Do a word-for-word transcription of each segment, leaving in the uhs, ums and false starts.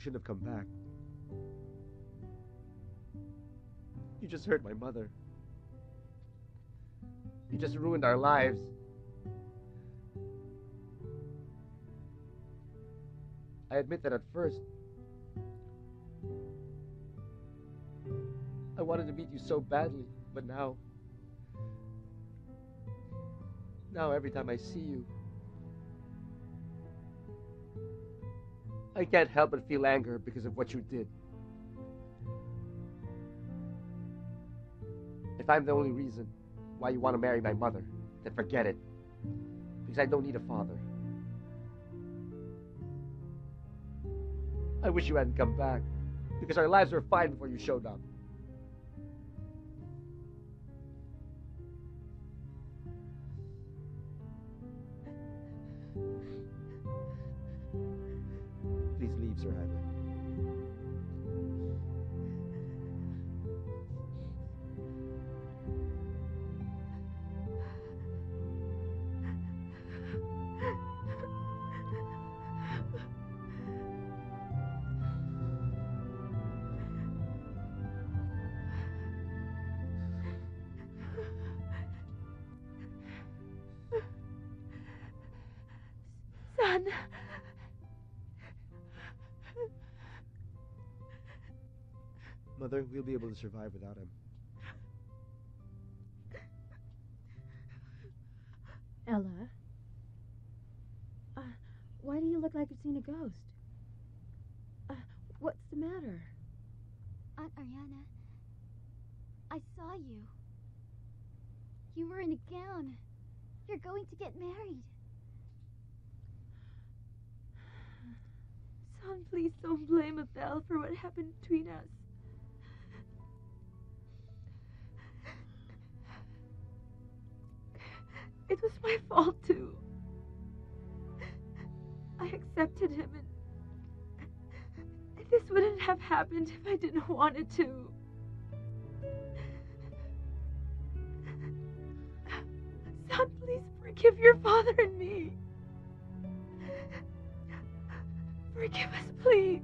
shouldn't have come back. You just hurt my mother. You just ruined our lives. I admit that at first, I wanted to meet you so badly, but now, now every time I see you, I can't help but feel anger because of what you did. If I'm the only reason why you want to marry my mother, then forget it. Because I don't need a father. I wish you hadn't come back, because our lives were fine before you showed up. Please leave, Sir Jaime. Son. Mother, we'll be able to survive without him. Ella? Uh, why do you look like you've seen a ghost? Uh, what's the matter? Aunt Arriana, I saw you. You were in a gown. You're going to get married. Son, please don't blame Abel for what happened between us. It was my fault, too. I accepted him, and, and this wouldn't have happened if I didn't want it to. Son, please forgive your father and me. Forgive us, please.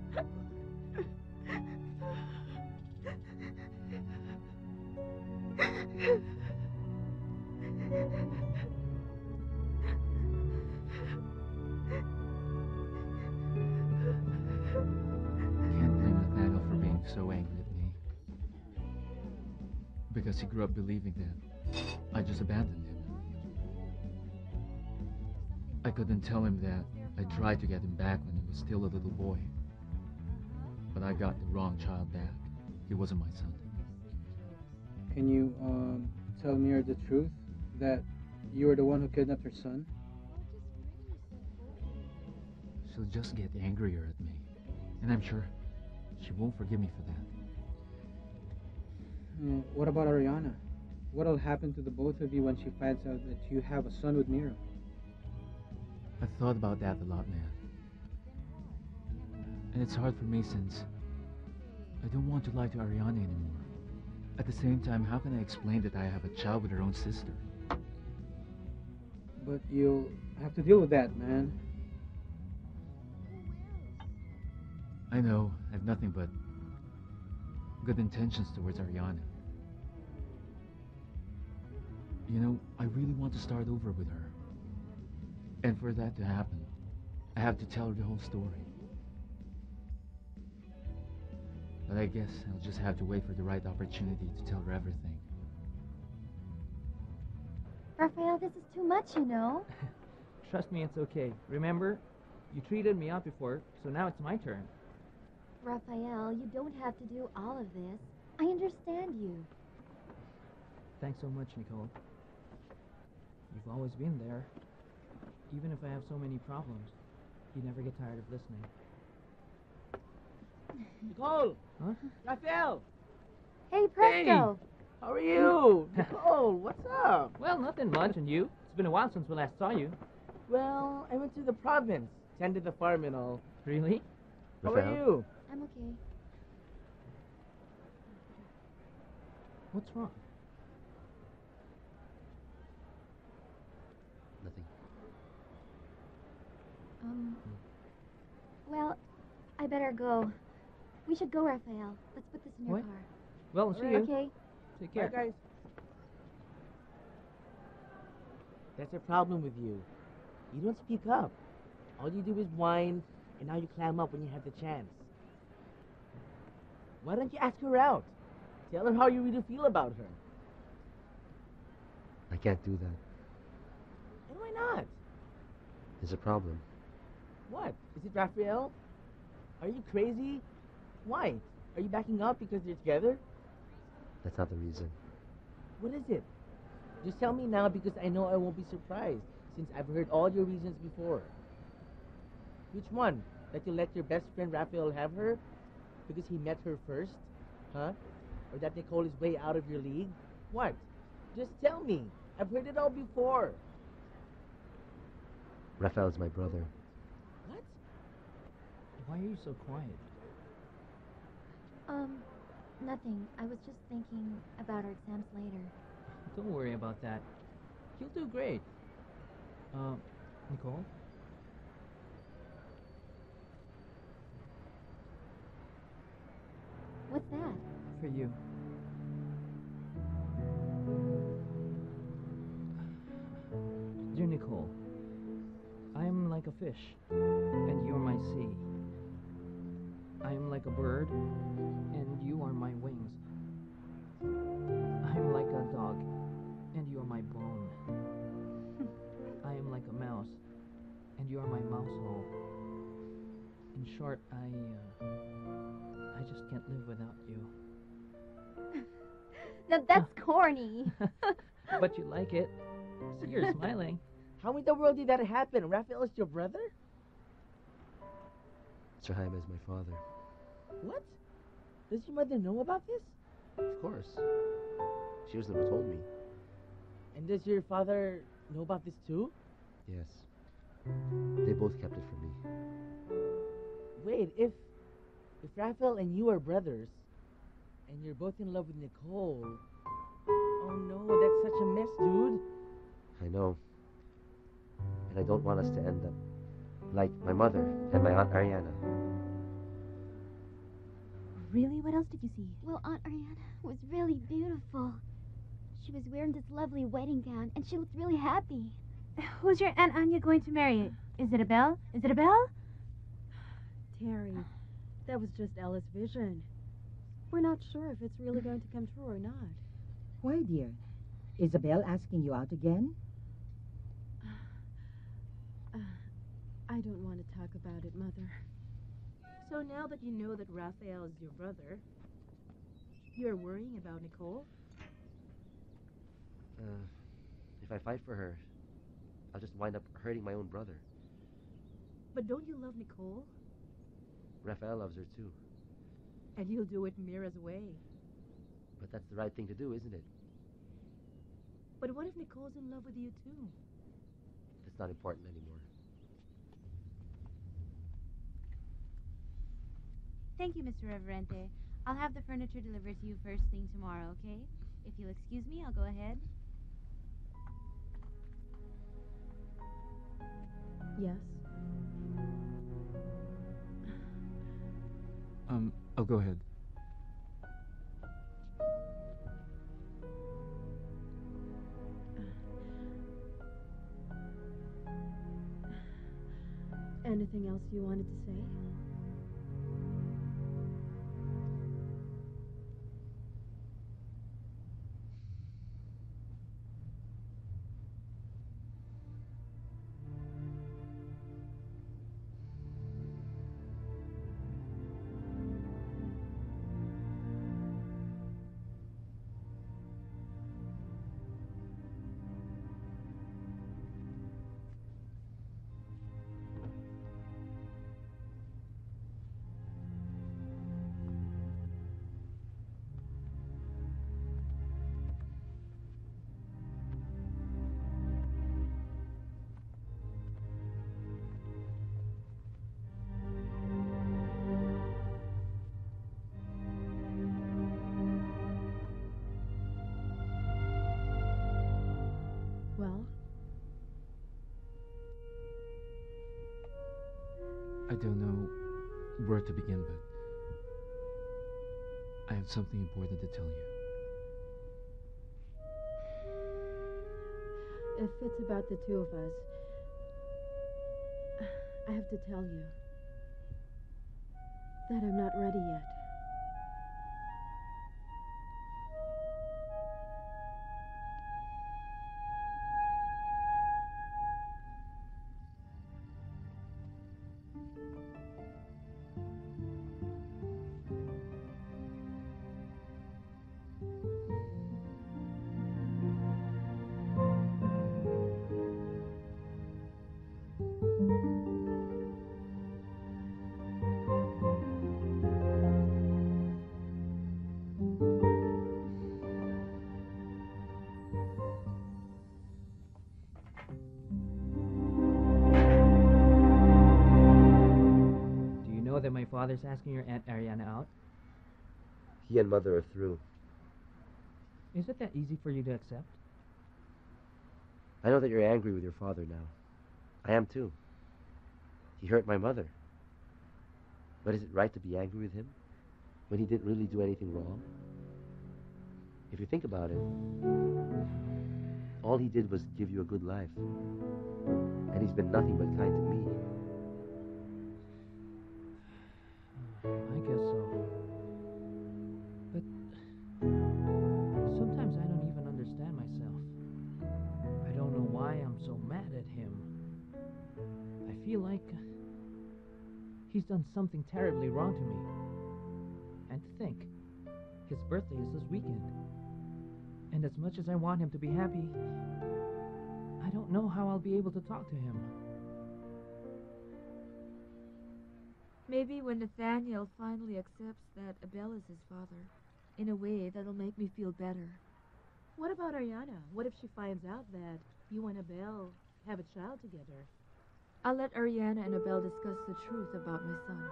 Can't blame Nathaniel for being so angry at me. Because he grew up believing that I just abandoned him. I couldn't tell him that I tried to get him back when he was still a little boy. But I got the wrong child back. He wasn't my son. Can you um, tell Mira the truth? That you were the one who kidnapped her son? She'll just get angrier at me. And I'm sure she won't forgive me for that. Mm, what about Arriana? What'll happen to the both of you when she finds out that you have a son with Mira? I've thought about that a lot, man. And it's hard for me since I don't want to lie to Arriana anymore. At the same time, how can I explain that I have a child with her own sister? But you'll have to deal with that, man. I know, I have nothing but good intentions towards Arriana. You know, I really want to start over with her. And for that to happen, I have to tell her the whole story. But I guess I'll just have to wait for the right opportunity to tell her everything. Rafael, this is too much, you know. Trust me, it's okay. Remember, you treated me out before, so now it's my turn. Rafael, you don't have to do all of this. I understand you. Thanks so much, Nicole. You've always been there. Even if I have so many problems, you never get tired of listening. Nicole! Huh? Rafael! Hey, Presto! Hey, how are you? Nicole, what's up? Well, nothing much, and you? It's been a while since we last saw you. Well, I went to the province, tended the farm and all. Really? How Rafael? are you? I'm okay. What's wrong? Nothing. Um, well, I better go. We should go, Rafael. Let's put this in your What? car. Well, see you. Okay. Take Bye, care. guys. That's a problem with you. You don't speak up. All you do is whine, and now you clam up when you have the chance. Why don't you ask her out? Tell her how you really feel about her. I can't do that. And why not? There's a problem. What? Is it Rafael? Are you crazy? Why? Are you backing up because they're together? That's not the reason. What is it? Just tell me now because I know I won't be surprised since I've heard all your reasons before. Which one? That you let your best friend Rafael have her? Because he met her first? Huh? Or that Nicole is way out of your league? What? Just tell me. I've heard it all before. Rafael's my brother. What? Why are you so quiet? Um, nothing. I was just thinking about our exams later. Don't worry about that. You'll do great. Uh, Nicole? What's that? For you. Dear Nicole, I am like a fish, and you're my sea. I am like a bird, and you are my wings. I am like a dog, and you are my bone. I am like a mouse, and you are my mouse hole. In short, I, uh, I just can't live without you. Now that's corny. But you like it. See, you're smiling. How in the world did that happen? Rafael is your brother? Sir Jaime is my father. What? Does your mother know about this? Of course. She was the one who told me. And does your father know about this too? Yes. They both kept it from me. Wait, if if Rafael and you are brothers, and you're both in love with Nicole, oh no, that's such a mess, dude. I know. And I don't want us to end up like my mother and my Aunt Ariana. Really? What else did you see? Well, Aunt Ariana was really beautiful. She was wearing this lovely wedding gown, and she looked really happy. Who's your Aunt Anya going to marry? Is it a Belle? Is it a Belle? Terry, that was just Ella's vision. We're not sure if it's really going to come true or not. Why, dear? Isabel asking you out again? Uh, I don't want to talk about it, Mother. So now that you know that Rafael is your brother, you're worrying about Nicole? Uh, if I fight for her, I'll just wind up hurting my own brother. But don't you love Nicole? Rafael loves her too. And you'll do it Mira's way. But that's the right thing to do, isn't it? But what if Nicole's in love with you too? That's not important anymore. Thank you, Mister Reverente. I'll have the furniture delivered to you first thing tomorrow, okay? If you'll excuse me, I'll go ahead. Yes? Um, I'll go ahead. Anything else you wanted to say? Well? I don't know. where to begin, but I have something important to tell you. If it's about the two of us, I have to tell you that I'm not ready yet. That my father's asking your Aunt Arriana out? He and Mother are through. Is it that easy for you to accept? I know that you're angry with your father now. I am too. He hurt my mother. But is it right to be angry with him when he didn't really do anything wrong? If you think about it, all he did was give you a good life. And he's been nothing but kind to me. I guess so. But sometimes I don't even understand myself. I don't know why I'm so mad at him. I feel like he's done something terribly wrong to me. And to think, his birthday is this weekend. And as much as I want him to be happy, I don't know how I'll be able to talk to him. Maybe when Nathaniel finally accepts that Abel is his father, in a way that'll make me feel better. What about Ariana? What if she finds out that you and Abel have a child together? I'll let Ariana and Abel discuss the truth about my son.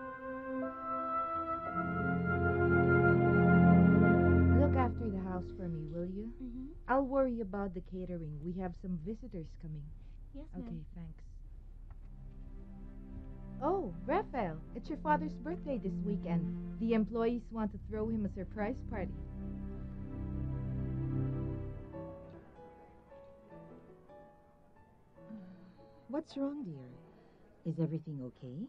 Look after the house for me, will you? Mm-hmm. I'll worry about the catering. We have some visitors coming. Yes, Okay, ma'am. thanks. Oh, Rafael, it's your father's birthday this weekend. The employees want to throw him a surprise party. What's wrong, dear? Is everything okay?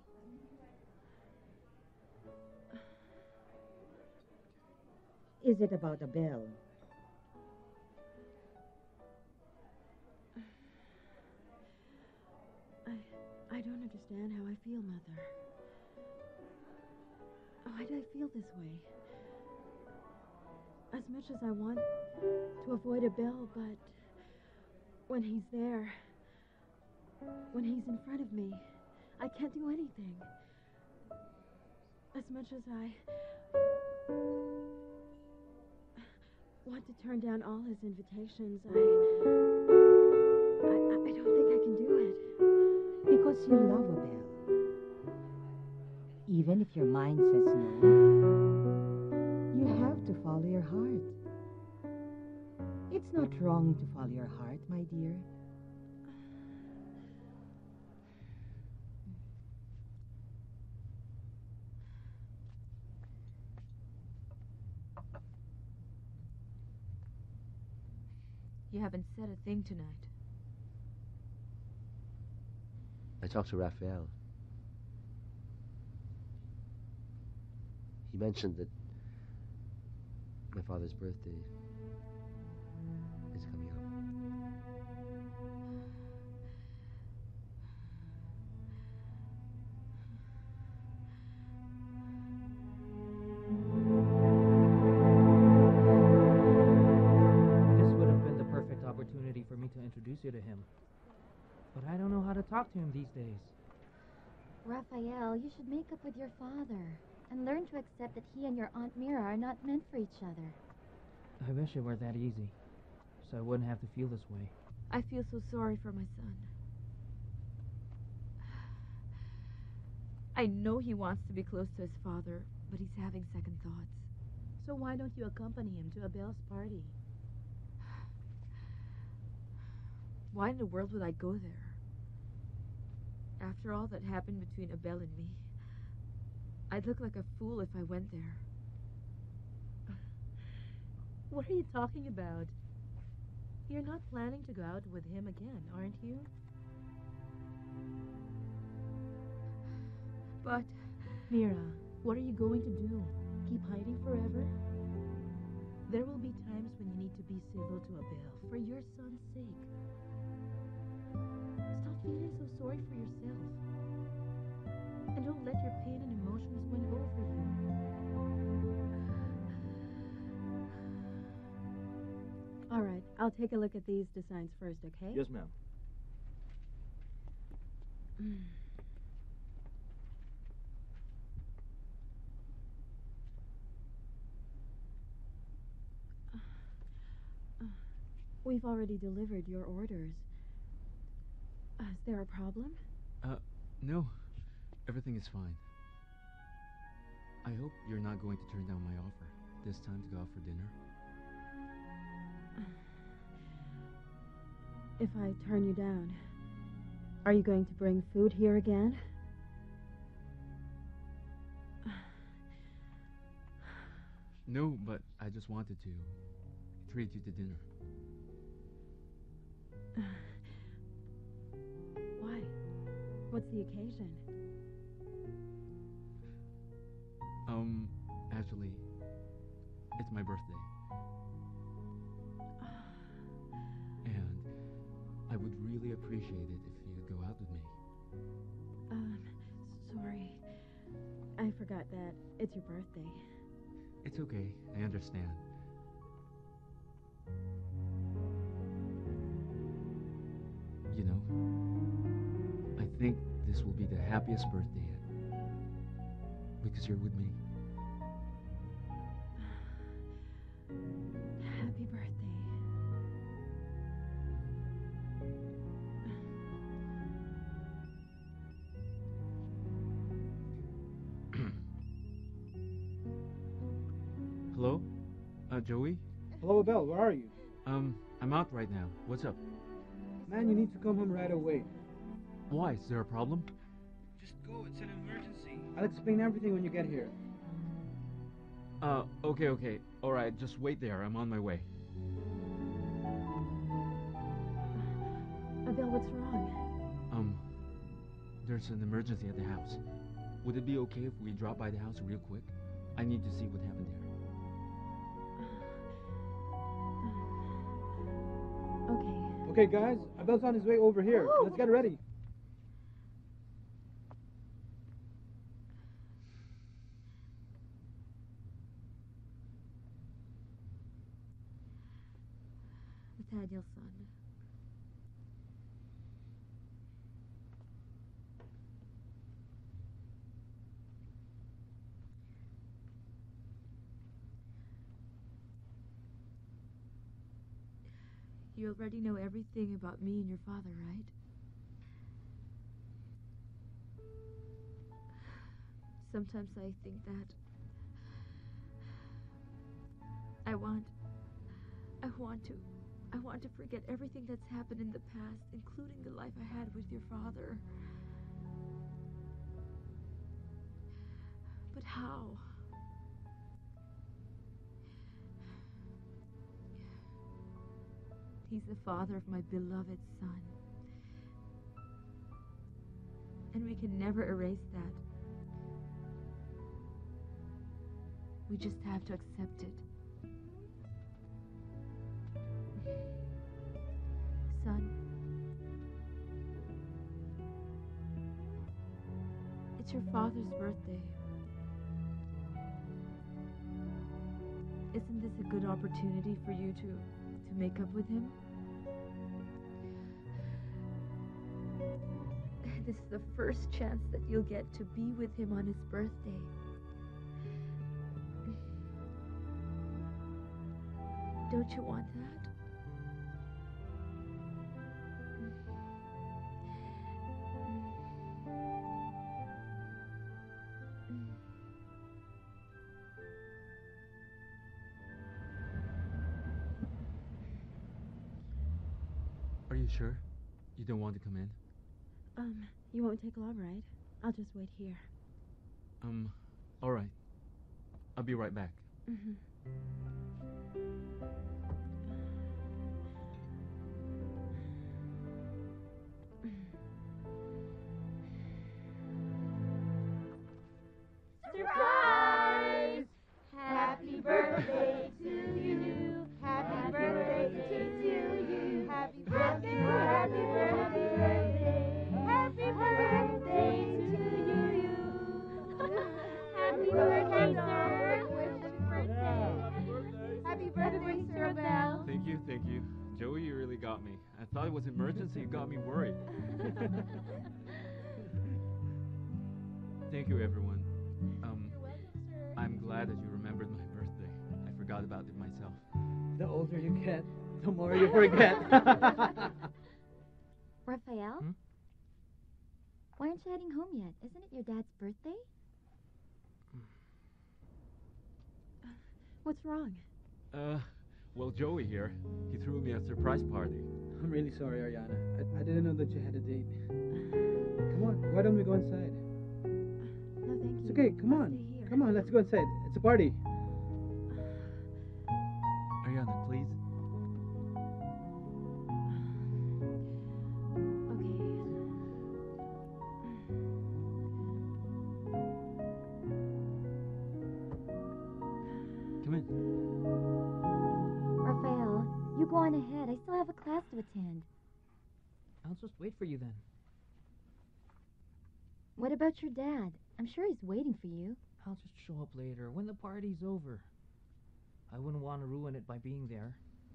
Is it about Abel? I don't understand how I feel, Mother. Why do I feel this way? As much as I want to avoid Abel, but when he's there, when he's in front of me, I can't do anything. As much as I want to turn down all his invitations, I, I, I don't think I can do it. Because you love Abel. Even if your mind says no, you have to follow your heart. It's not wrong to follow your heart, my dear. You haven't said a thing tonight. I talked to Rafael. He mentioned that my father's birthday is coming up. This would have been the perfect opportunity for me to introduce you to him. But I don't know how to talk to him these days. Rafael, you should make up with your father and learn to accept that he and your Aunt Mira are not meant for each other. I wish it were that easy, so I wouldn't have to feel this way. I feel so sorry for my son. I know he wants to be close to his father, but he's having second thoughts. So why don't you accompany him to Abel's party? Why in the world would I go there? After all that happened between Abel and me, I'd look like a fool if I went there. What are you talking about? You're not planning to go out with him again, aren't you? But... Mira, what are you going to do? Keep hiding forever? There will be times when you need to be civil to Abel for your son's sake. Stop feeling so sorry for yourself. And don't let your pain and emotions win over you. All right, I'll take a look at these designs first, okay? Yes, ma'am. Mm. We've already delivered your orders. Uh, is there a problem? Uh, no. Everything is fine. I hope you're not going to turn down my offer this time to go out for dinner. If I turn you down, are you going to bring food here again? No, but I just wanted to treat you to dinner. Why? What's the occasion? Um, actually, it's my birthday. And I would really appreciate it if you'd go out with me. Um, sorry. I forgot that it's your birthday. It's okay, I understand. You know, I think this will be the happiest birthday yet. Because you're with me. Happy birthday. Hello? Uh, Joey? Hello, Abel. Where are you? Um, I'm out right now. What's up? Man, you need to come home right away. Why? Is there a problem? Just go. It's an emergency. I'll explain everything when you get here. Uh, okay, okay. Alright, just wait there. I'm on my way. Abel, what's wrong? Um, there's an emergency at the house. Would it be okay if we drop by the house real quick? I need to see what happened there. Okay. Okay, guys. Abel's on his way over here. Whoa. Let's get ready. Nathaniel's son. You already know everything about me and your father, right? Sometimes I think that I want I want to I want to forget everything that's happened in the past, including the life I had with your father. But how? He's the father of my beloved son. And we can never erase that. We just have to accept it. Son, it's your father's birthday. Isn't this a good opportunity for you to, to make up with him? This is the first chance that you'll get to be with him on his birthday. Don't you want that? Are you sure? You don't want to come in? Um, you won't take long, right? I'll just wait here. Um, All right. I'll be right back. Mm-hmm. Surprise! Happy birthday to you. Happy birthday to you. Happy birthday, happy birthday. Happy birthday to you. Happy birthday, sir. Happy birthday, Sir Bell. Thank you, thank you. Joey, you really got me. I thought it was emergency. You got me worried. Thank you, everyone. Um, I'm glad that you remembered my birthday. I forgot about it myself. The older you get, the more you forget. Rafael? Hmm? Why aren't you heading home yet? Isn't it your dad's birthday? What's wrong? Uh, well, Joey here. He threw me a surprise party. I'm really sorry, Ariana. I, I didn't know that you had a date. Come on, why don't we go inside? No, thank you. It's okay, come I'll on. stay here. Come on, let's go inside. It's a party. Ariana, please. Come in. Rafael, you go on ahead. I still have a class to attend. I'll just wait for you then. What about your dad? I'm sure he's waiting for you. I'll just show up later, when the party's over. I wouldn't want to ruin it by being there.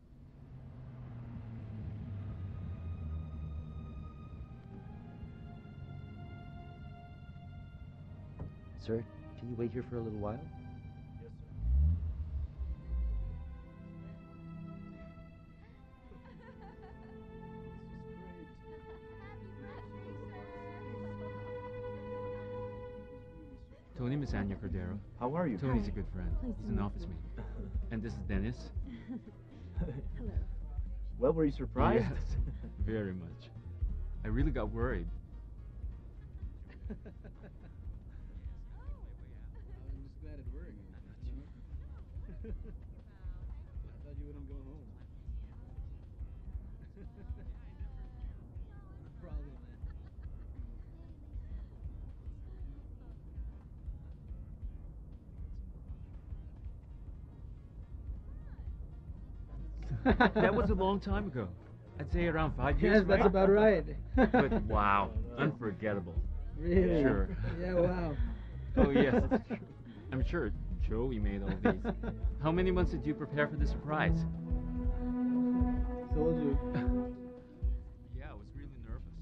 Sir, can you wait here for a little while? Yes, sir. Tony Misania Cordero. How are you? Tony's a good friend. Pleased He's to an meet office you. mate. And this is Dennis. Hello. Well, were you surprised? Yes, very much. I really got worried. I'm just glad it worked. I thought you wouldn't go home. No problem, man. That was a long time ago. I'd say around five years. Yes, that's right? about right. But wow, unforgettable. Really? Sure. Yeah, wow. Oh yes, it's true. I'm sure Joey made all these. How many months did you prepare for the surprise? Told you. Yeah, I was really nervous.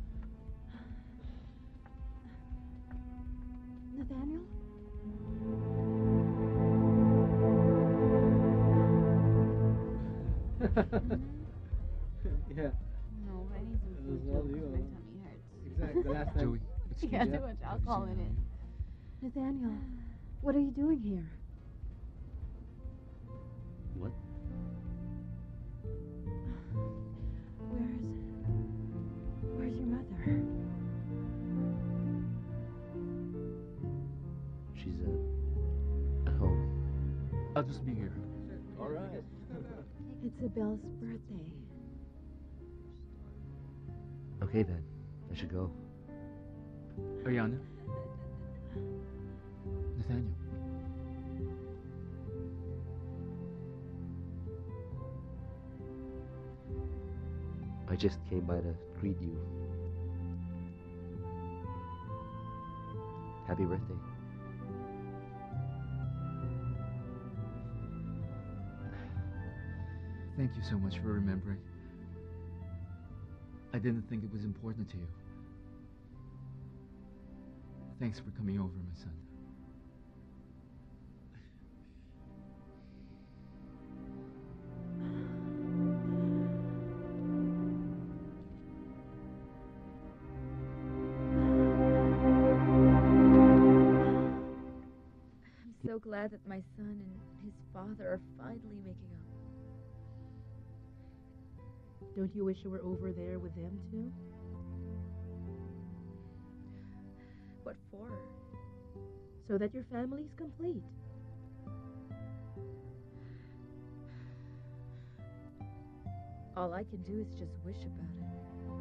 Nathaniel? Yeah. No, I need some It food was all too, you, 'cause my huh? tummy hurts. Exactly. The last time. Joey, excuse Yeah, me. too much alcohol in it. Nathaniel, what are you doing here? What? Where's... Where's your mother? She's uh, at home. I'll just be here. All right. It's Abel's birthday. Okay then, I should go. Ariana. Nathaniel. I just came by to greet you. Happy birthday. Thank you so much for remembering. I didn't think it was important to you. Thanks for coming over, my son. I'm so glad that my son and his father are finally making up. Don't you wish you were over there with them too? What for? so that your family's complete. All I can do is just wish about it.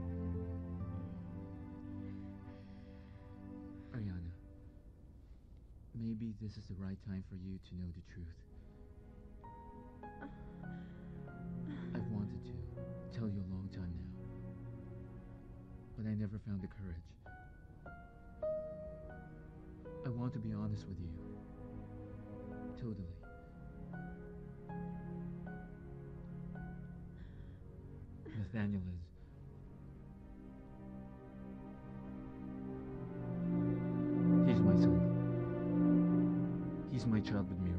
Arriana, maybe this is the right time for you to know the truth. I've wanted to tell you a long time now, but I never found the courage. I want to be honest with you. Totally. Nathaniel is... He's my son. He's my child with Mira.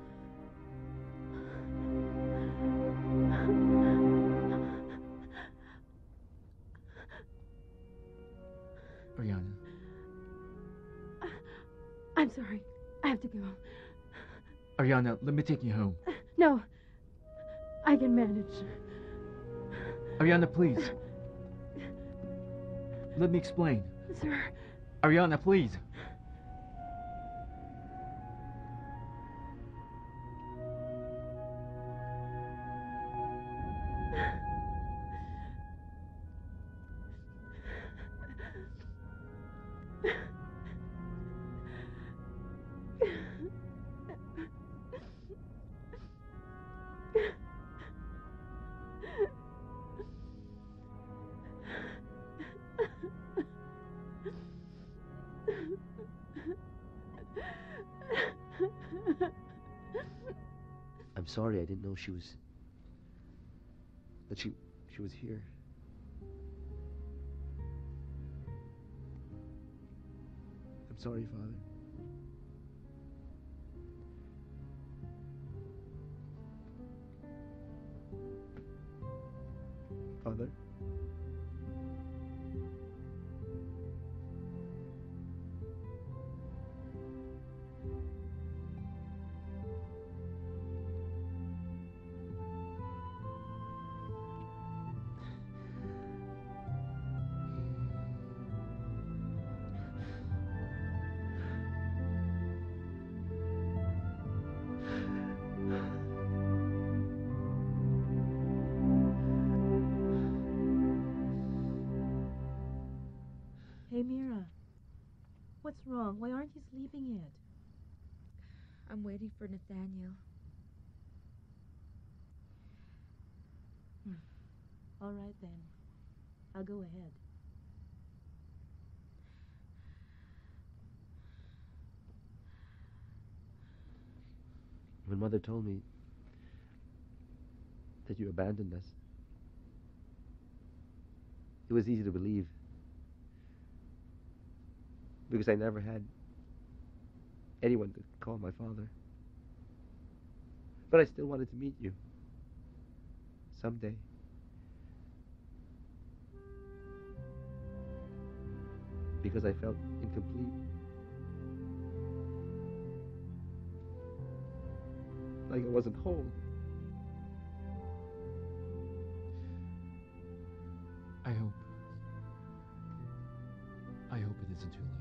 Arriana. I'm sorry. I have to go. Arriana, let me take you home. No. I can manage. Arriana, please. Let me explain. Sir. Arriana, please. I'm sorry, I didn't know she was... that she... she was here. I'm sorry, Father. Father? Hey, Mira. What's wrong? Why aren't you sleeping yet? I'm waiting for Nathaniel. Hmm. All right, then. I'll go ahead. When Mother told me that you abandoned us, it was easy to believe. Because I never had anyone to call my father. But I still wanted to meet you. Someday. Because I felt incomplete. Like I wasn't whole. I hope. I hope it isn't too late.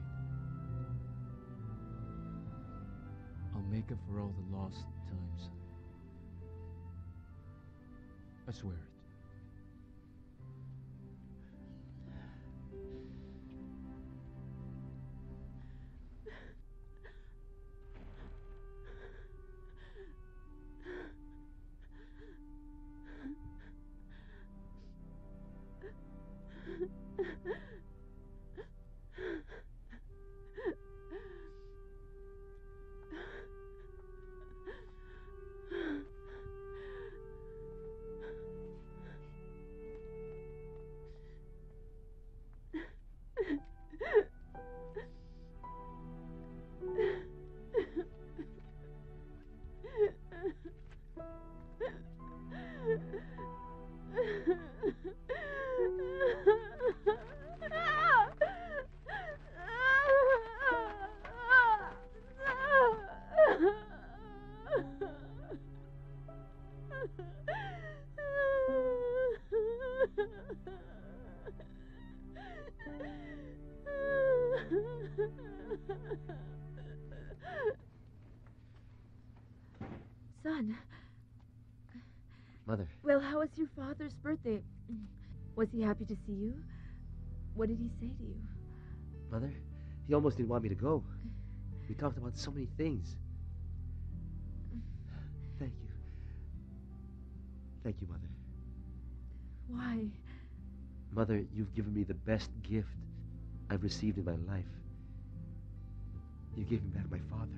I'll make up for all the lost times. I swear it. Mother. Well, how was your father's birthday? Was he happy to see you? What did he say to you? Mother, he almost didn't want me to go. We talked about so many things. Thank you. Thank you, Mother. Why? Mother, you've given me the best gift I've received in my life. You gave me back my father.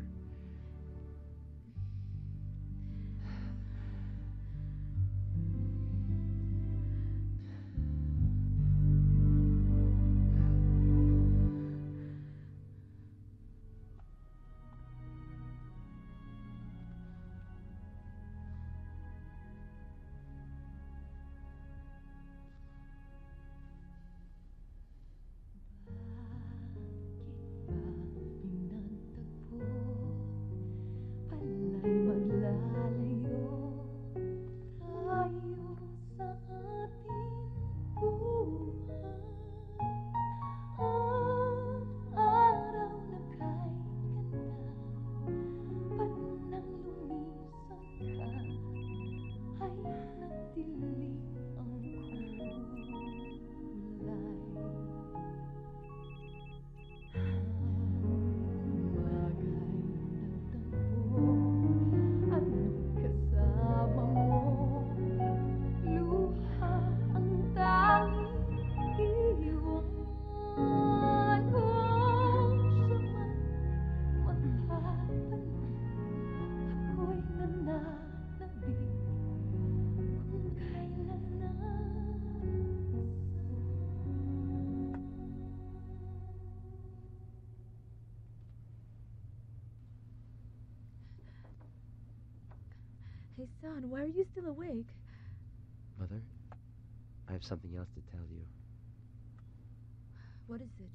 Hey, son, why are you still awake? Mother, I have something else to tell you. What is it?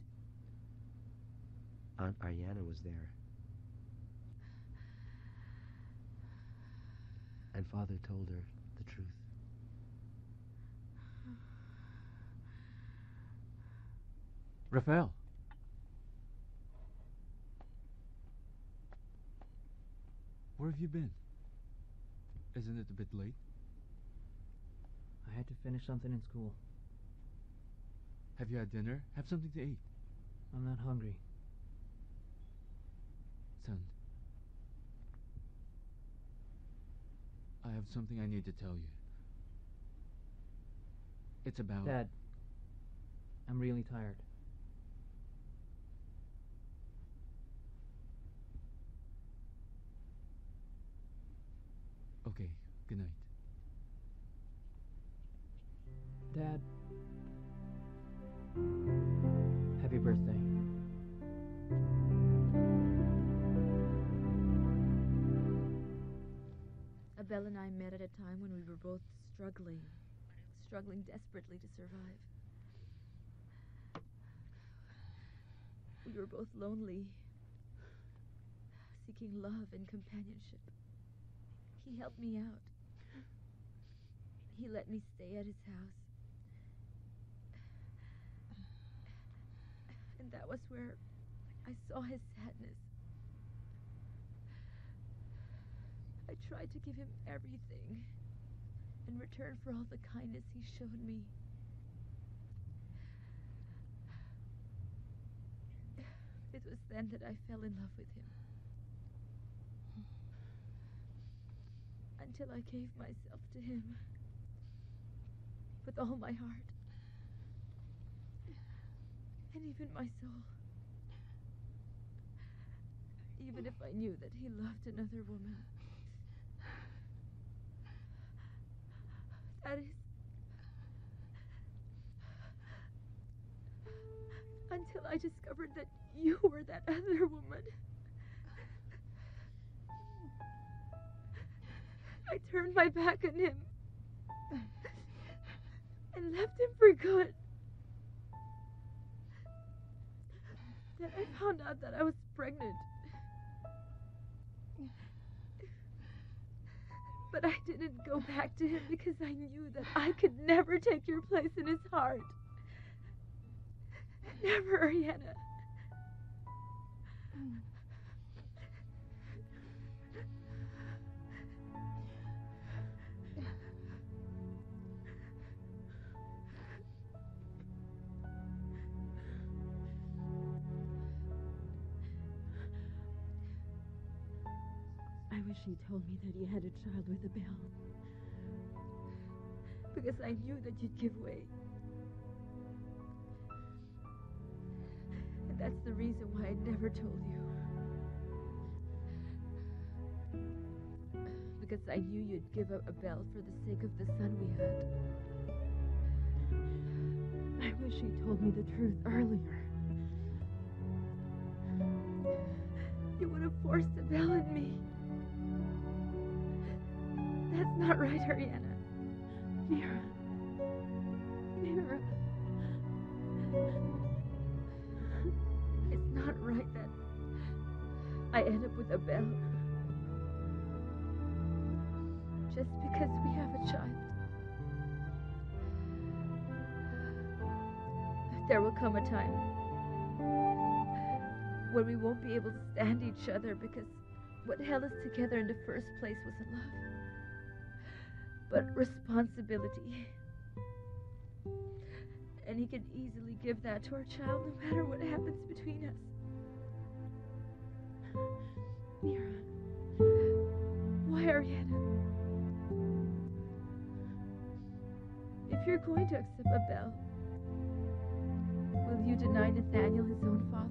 Aunt Ariana was there. And Father told her the truth. Rafael. Where have you been? Isn't it a bit late? I had to finish something in school. Have you had dinner? Have something to eat. I'm not hungry. Son, I have something I need to tell you. It's about... Dad, I'm really tired. Okay, good night. Dad, happy birthday. Abel and I met at a time when we were both struggling, struggling desperately to survive. We were both lonely, seeking love and companionship. He helped me out. He let me stay at his house. And that was where I saw his sadness. I tried to give him everything in return for all the kindness he showed me. It was then that I fell in love with him. Until I gave myself to him with all my heart and even my soul. Even if I knew that he loved another woman. That is, until I discovered that you were that other woman. I turned my back on him and left him for good. Then I found out that I was pregnant. But I didn't go back to him because I knew that I could never take your place in his heart. Never, Ariana. she told me that you had a child with a bell. Because I knew that you'd give way. And that's the reason why I never told you. Because I knew you'd give up a bell for the sake of the son we had. I wish she told me the truth earlier. You would have forced a bell in me. That's not right, Arriana. Mira. Mira. It's not right that I end up with a bell. Just because we have a child. There will come a time when we won't be able to stand each other because what held us together in the first place wasn't love, but responsibility. And he can easily give that to our child no matter what happens between us. Mira. Why, Arriana? If you're going to accept a bell, will you deny Nathaniel his own father?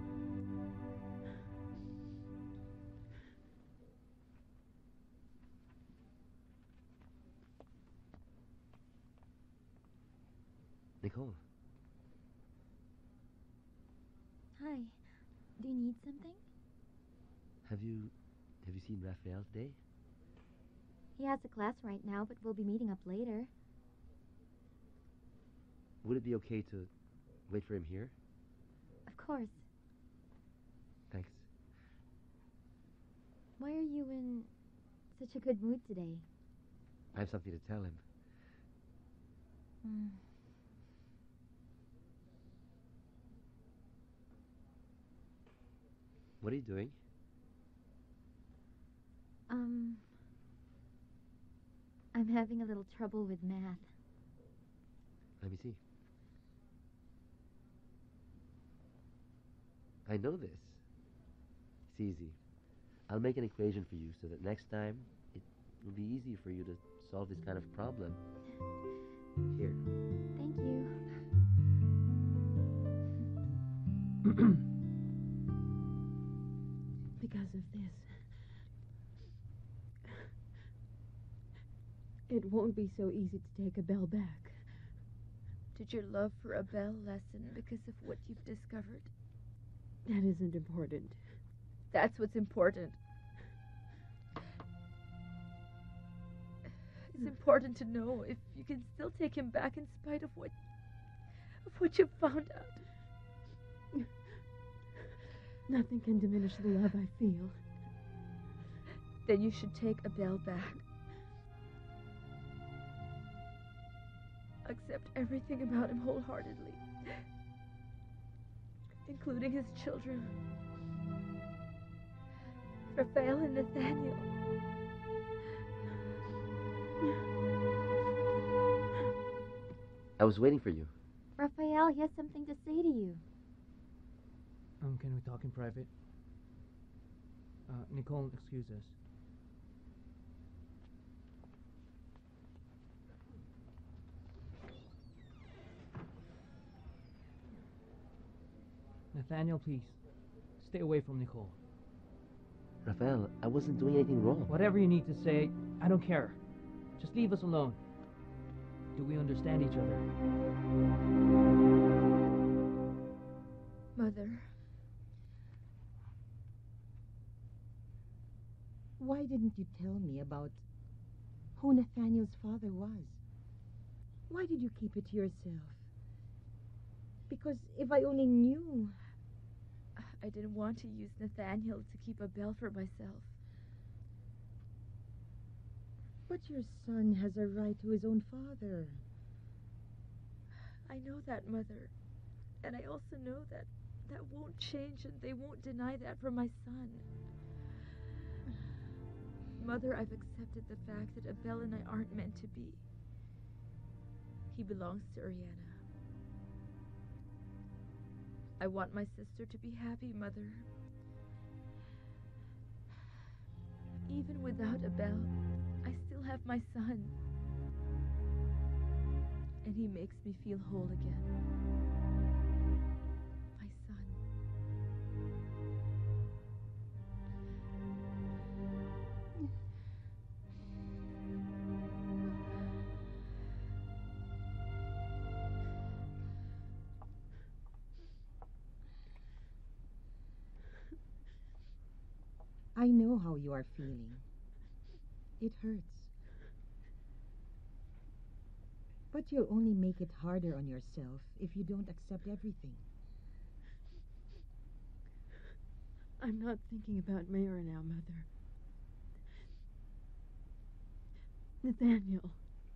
Nicole. Hi. Do you need something? Have you have you seen Rafael today? He has a class right now, but we'll be meeting up later. Would it be okay to wait for him here? Of course. Thanks. Why are you in such a good mood today? I have something to tell him. Hmm. What are you doing? Um, I'm having a little trouble with math. Let me see. I know this. It's easy. I'll make an equation for you so that next time it will be easy for you to solve this kind of problem. Here. Thank you. Because of this, it won't be so easy to take a bell back. Did your love for a bell lessen because of what you've discovered? That isn't important. That's what's important. It's important to know if you can still take him back in spite of what of what you found out. Nothing can diminish the love I feel. Then you should take a bell back. Accept everything about him wholeheartedly, including his children, Rafael and Nathaniel. I was waiting for you. Rafael, he has something to say to you. Um, can we talk in private? Uh, Nicole, excuse us. Nathaniel, please. Stay away from Nicole. Rafael, I wasn't doing anything wrong. Whatever you need to say, I don't care. Just leave us alone. Do we understand each other? Mother. Why didn't you tell me about who Nathaniel's father was? Why did you keep it to yourself? Because if I only knew... I didn't want to use Nathaniel to keep a bell for myself. But your son has a right to his own father. I know that, Mother. And I also know that that won't change and they won't deny that from my son. Mother, I've accepted the fact that Abel and I aren't meant to be. He belongs to Arriana. I want my sister to be happy, Mother. Even without a bell, I still have my son. And he makes me feel whole again. My son. I know how you are feeling. It hurts. But you'll only make it harder on yourself if you don't accept everything. I'm not thinking about Mira now, Mother. Nathaniel.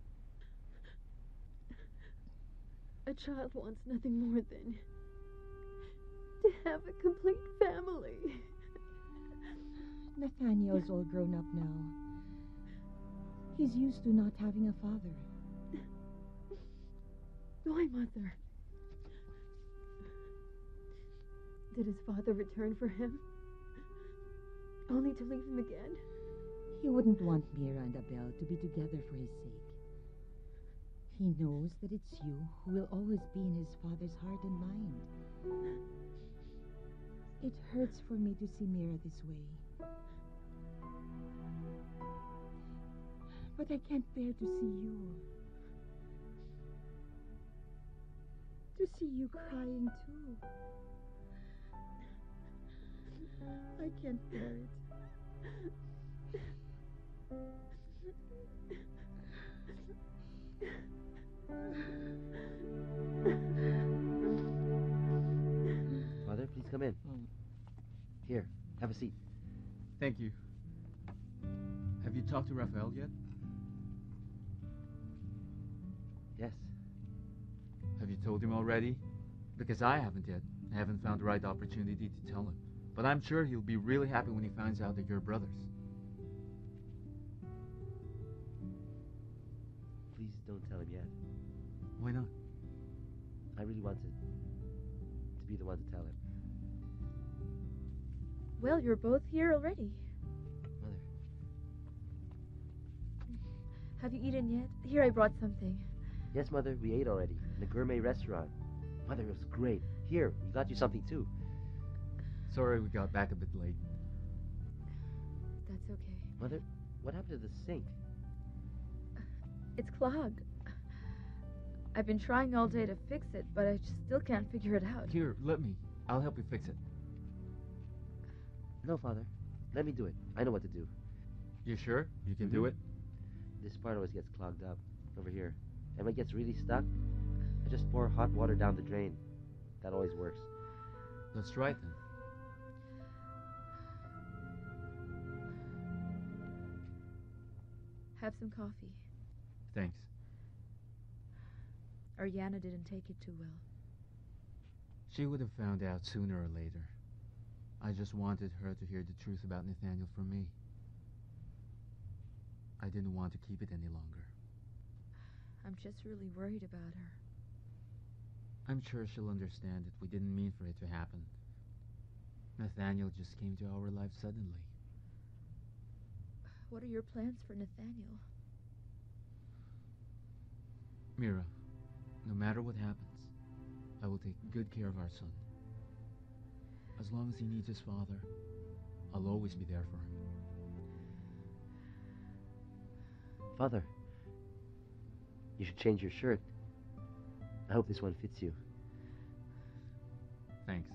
A child wants nothing more than to have a complete family. Nathaniel's all grown up now. He's used to not having a father. Why, Mother? Did his father return for him? Only to leave him again? He wouldn't want Mira and Abel to be together for his sake. He knows that it's you who will always be in his father's heart and mind. It hurts for me to see Mira this way. But I can't bear to see you. To see you crying too. I can't bear it. Father, please come in. Mm. Here, have a seat. Thank you. Have you talked to Rafael yet? Yes. Have you told him already? Because I haven't yet. I haven't found the right opportunity to tell him. But I'm sure he'll be really happy when he finds out that you're brothers. Please don't tell him yet. Why not? I really want to, to be the one to tell him. Well, you're both here already. Mother. Have you eaten yet? Here, I brought something. Yes, Mother, we ate already in a gourmet restaurant. Mother, it was great. Here, we got you something too. Sorry we got back a bit late. That's okay. Mother, what happened to the sink? It's clogged. I've been trying all day to fix it, but I just still can't figure it out. Here, let me. I'll help you fix it. No, Father. Let me do it. I know what to do. You sure? You can Mm-hmm. do it? This part always gets clogged up. Over here. And when it gets really stuck, I just pour hot water down the drain. That always works. Let's try it then. Have some coffee. Thanks. Arriana didn't take it too well. She would have found out sooner or later. I just wanted her to hear the truth about Nathaniel from me. I didn't want to keep it any longer. I'm just really worried about her. I'm sure she'll understand that we didn't mean for it to happen. Nathaniel just came to our lives suddenly. What are your plans for Nathaniel? Mira, no matter what happens, I will take good care of our son. As long as he needs his father, I'll always be there for him. Father, you should change your shirt. I hope this one fits you. Thanks.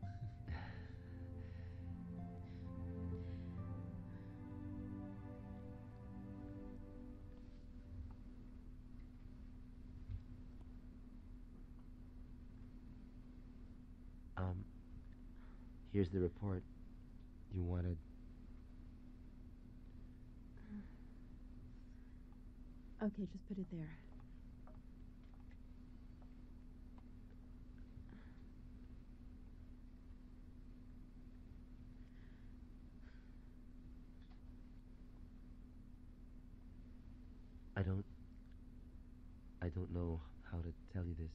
Um, here's the report you wanted. Okay, just put it there. I don't... I don't know how to tell you this.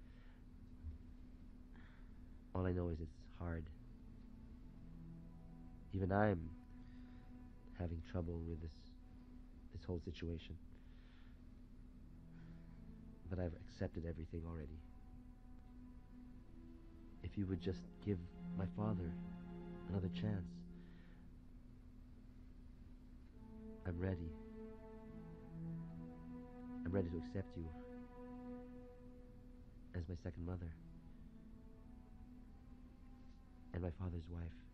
All I know is it's hard. Even I'm having trouble with this this whole situation. But I've accepted everything already. If you would just give my father another chance, I'm ready. I'm ready to accept you as my second mother and my father's wife.